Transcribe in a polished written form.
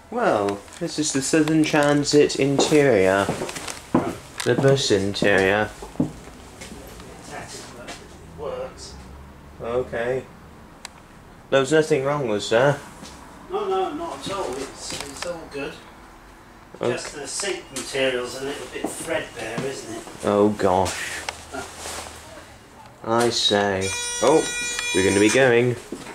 Well, this is the Southern Transit interior. The bus interior. Works. Okay. There was nothing wrong, was there? No, not at all. It's all good. Okay. Just the seat material's a little bit threadbare, isn't it? Oh gosh. I say. Oh, we're going to be going.